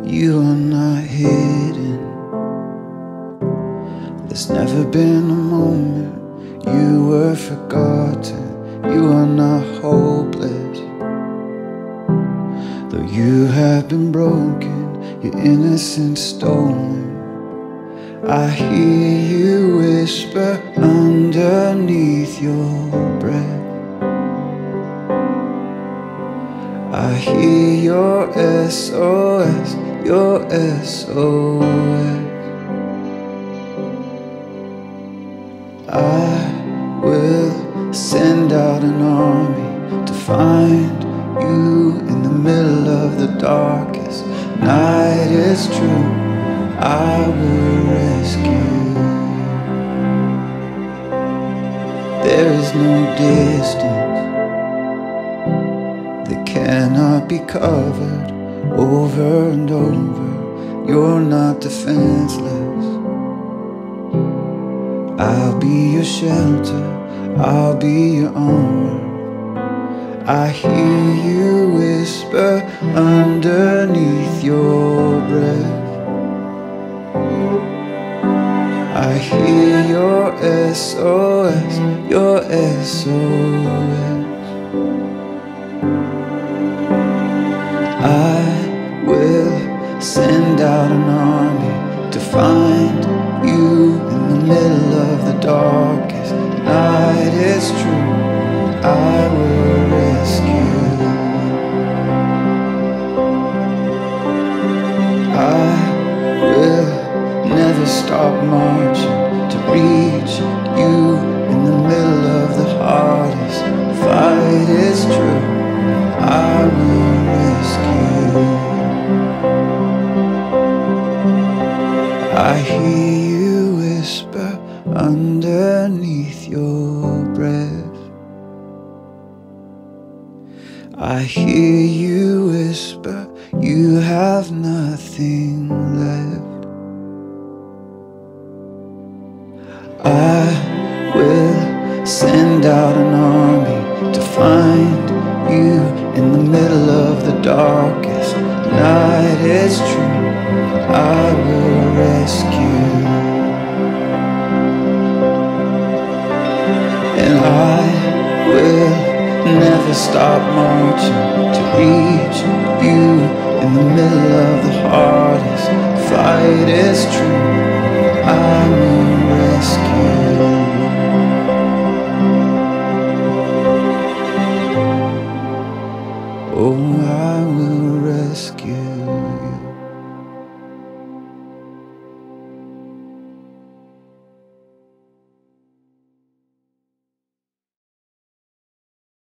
You are not hidden. There's never been a moment you were forgotten. You are not hopeless. Though you have been broken, your innocence stolen, I hear you whisper underneath your breath. I hear your SOS, your SOS. I will send out an army to find you in the middle of the darkest night. Is true, I will rescue. There is no distance that cannot be covered over and over. You're not defenseless. I'll be your shelter, I'll be your armor. I hear you whisper underneath your breath. I hear your SOS, your SOS. I will send out an army to find you in the middle of the darkest night. Is true, I will rescue. I will never stop marching to reach you in the middle of the hardest fight. Is true, I will rescue. I hear you whisper underneath your breath. I hear you whisper you have nothing left. I will send out an army to find you in the middle of the darkest night. Is true, I will rescue. And I will never stop marching to reach you in the middle of the hardest fight. Is true, I will rescue. Oh, I will rescue.